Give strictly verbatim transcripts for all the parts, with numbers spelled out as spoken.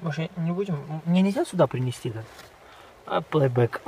Может, не будем? Мне нельзя сюда принести этот а, плейбэк?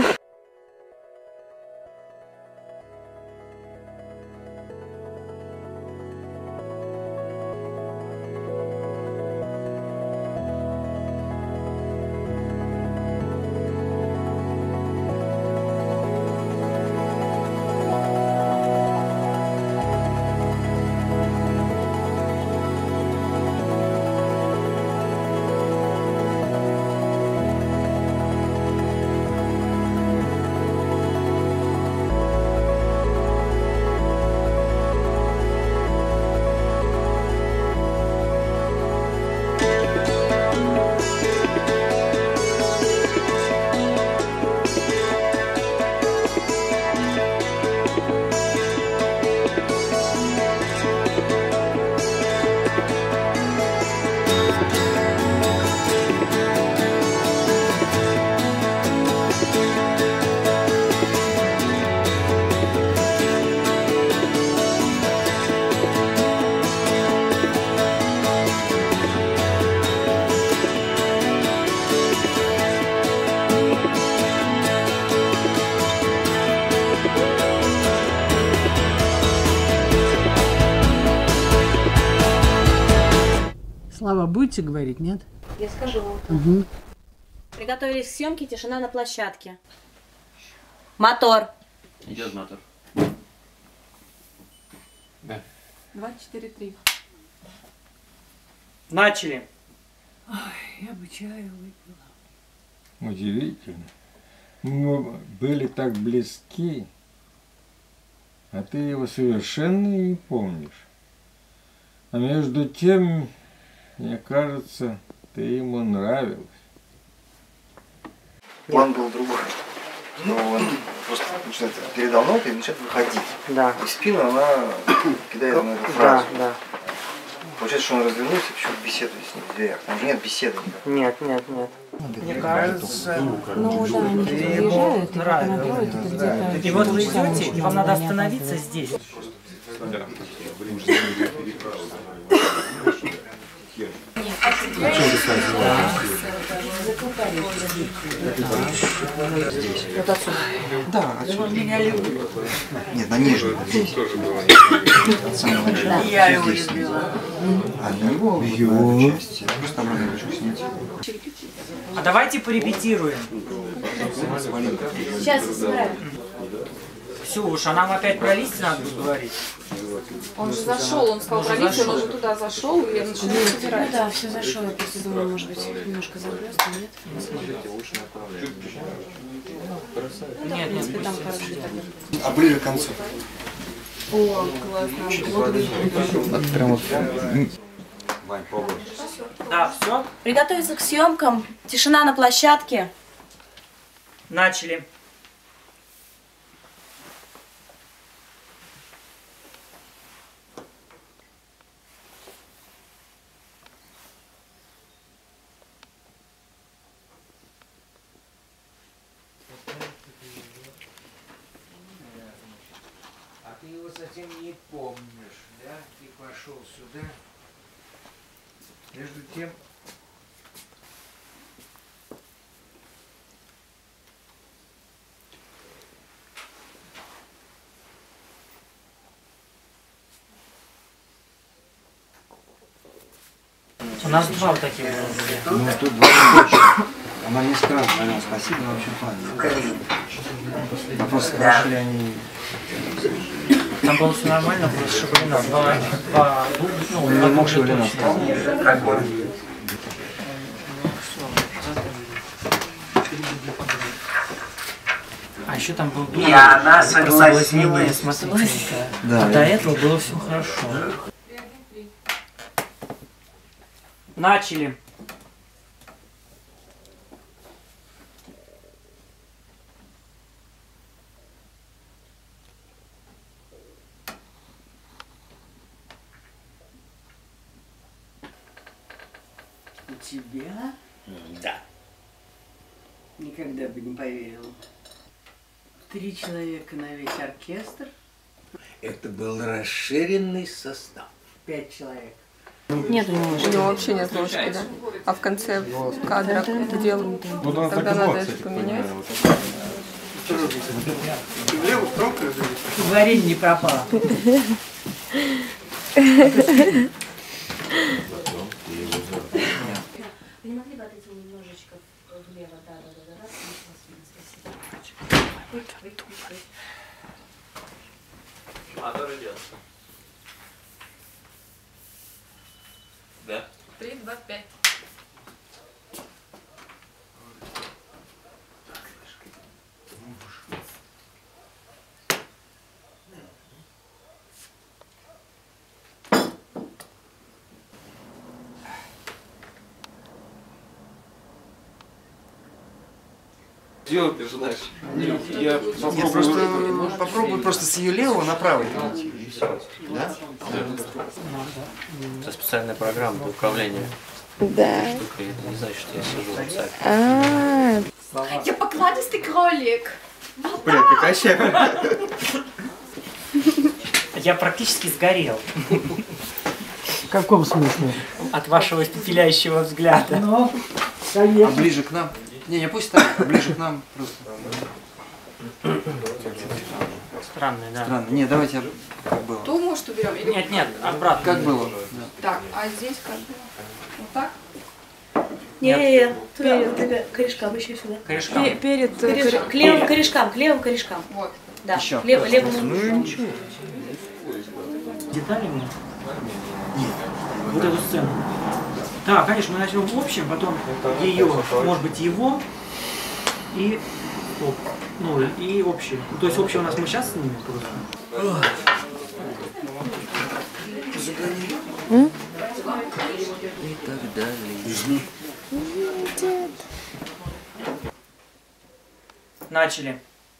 Слава, будете говорить, нет? Я скажу. Угу. Приготовились к съемке, тишина на площадке. Мотор. Идет мотор. Да. Два, четыре, три. Начали. Ой, я бы чаю выпила. Удивительно. Мы были так близки, а ты его совершенно не помнишь. А между тем, мне кажется, ты ему нравилась. План был другой. Но он просто начинает передал ноты и начинает выходить. Да. И в спину она кидает на эту фразу. Да, да. Получается, что он развернулся и почему-то беседует с ним в дверях. Там же нет беседы никакой. Нет, нет, нет. Мне кажется, Ну да, они тут приезжают, и потом находят где-то. и вот вы идете, и вам надо остановиться здесь. Вот отсюда. Да, отсюда. Меня любит. Нет, на нижнем. Здесь. От самого начала. Я его любила. А на его, его. Части. Я просто обратно хочу снять. А давайте порепетируем. Сейчас я собираю. Ксюш, а нам опять про листья надо говорить? Он же зашел, он сказал про листья, он уже туда зашел, и я начала собирать. Ну да, все зашло. Я просто думаю, может быть, немножко загрузка, нет? Нет, нет. Если там хорошо так. А ближе к концу. О, классно. Вот прям вот. Да, все? Приготовиться к съемкам. Тишина на площадке. Начали. А ты его совсем не помнишь, да? Ты пошел сюда. Между тем, У нас два вот таких было. Ну, тут два больше. Она несколько раз говорила спасибо, но вообще план. Вопрос, хорошо ли они... Там было все нормально, просто Шабалина. Два, два, ну, Не мог Шабалина стал. А еще там был и она согласилась. Да, а до этого было все хорошо. Начали. У тебя? Да. Никогда бы не поверил. Три человека на весь оркестр, Это был расширенный состав. пять человек. Нет у него У ложки. него вообще нет ложки, да? А в конце кадра это делают. Вот она Тогда так и была, надо кстати, это поменять. Варенье не пропало. Вы не могли бы отойти немножечко влево? Да, да, да, да. Спасибо. А тоже делать. Да? Три, два, пять. Делать ты же знаешь. Я Нет, просто попробуй просто с ее левого на правый перейти, и все. Да? Это специальная программа для управления Да. штукой. Это не значит, что я сижу в царь. А. Я покладистый кролик. Блин, прекращай. Я практически сгорел В каком смысле? от вашего испепеляющего взгляда. Ну, А конечно. ближе к нам. Не, не пусть так, а ближе к нам просто. Странный, да. Странно. Не, давайте как было. Ту, может, уберем? Или... Нет, нет, обратно. Как было? Так, а здесь как было? Вот так? Не-не-не, перед корешкам еще сюда. Корешкам. Пе- Перед... э, Кореш- коре- К левым корешкам, к левым корешкам. Вот. Да, Еще. к лев- левому. Ну ничего. Детали нет? Нет. Вот эту сцену. Да, конечно, мы начнем в общем, потом ее, может быть, его и, оп, ну, и общий. Ну, то есть общий у нас мы сейчас снимем просто. И так далее. Начали.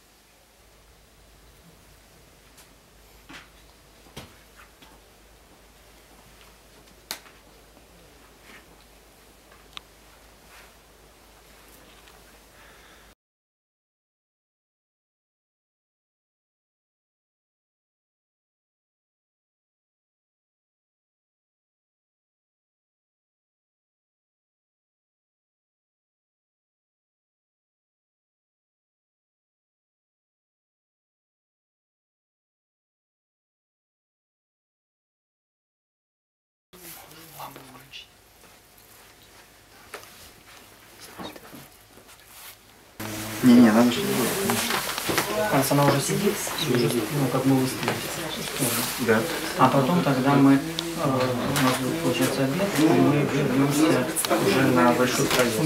Не-не, надо что Раз она уже сидит, уже, ну, как бы выставить. Да. А потом тогда мы, э, у нас будет получается обед, и мы вернемся уже на большой проезд.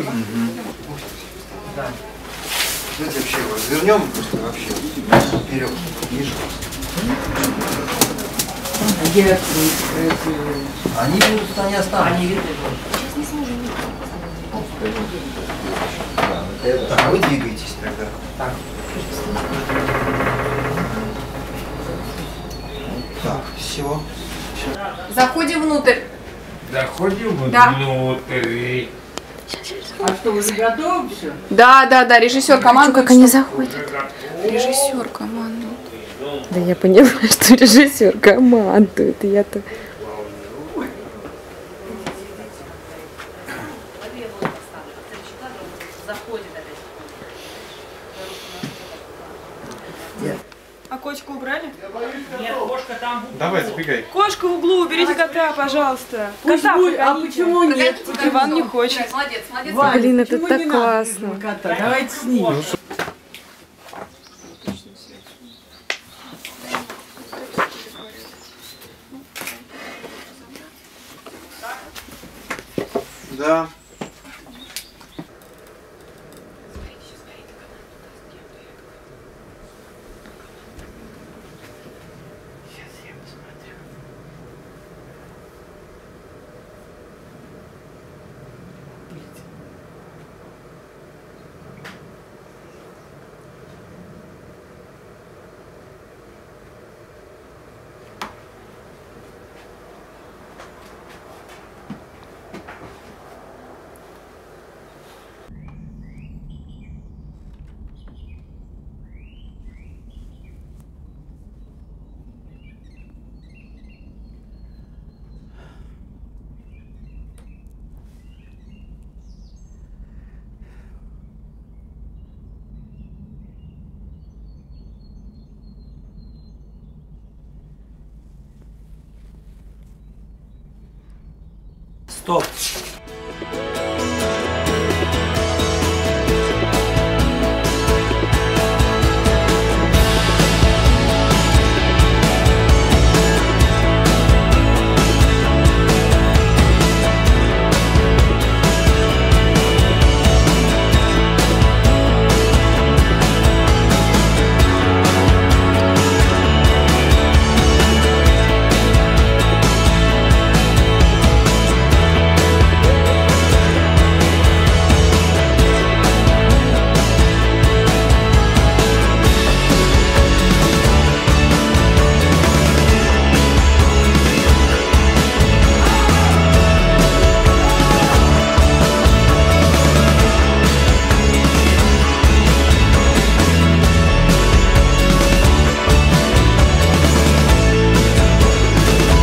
Да. Давайте вообще его развернем просто вообще вперед, ниже. Они будут, они останутся. Они видны. Так, а вы двигаетесь тогда. Так. Так, все. Заходим внутрь. Заходим Да. внутрь. А что, уже готовы все? Да, да, да, режиссер командует. Как они заходят? Режиссер командует. Да я поняла, что режиссер командует. Я-то... А котика убрали? Нет, кошка там будет. Давай, забегай. Кошка в углу, уберите кота, пожалуйста. Пусть Кота будет, а погоните. почему нет? Иван не хочет. Молодец, молодец. Ваня, Блин, это почему так не надо классно. этого кота? Давайте снимем. Да. Стоп.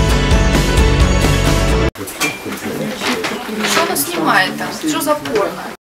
Что она снимает там? Что за порно?